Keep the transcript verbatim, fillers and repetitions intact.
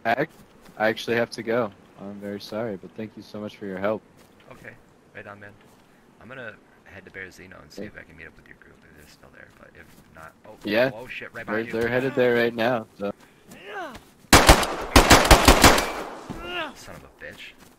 I, I actually have to go. I'm very sorry, but thank you so much for your help. Okay, right on, man. I'm gonna head to DayZ and see if I can meet up with your group if they're still there. But if not, oh, Yeah, oh, oh shit, right they're, behind you. they're headed there right now. So. Son of a bitch.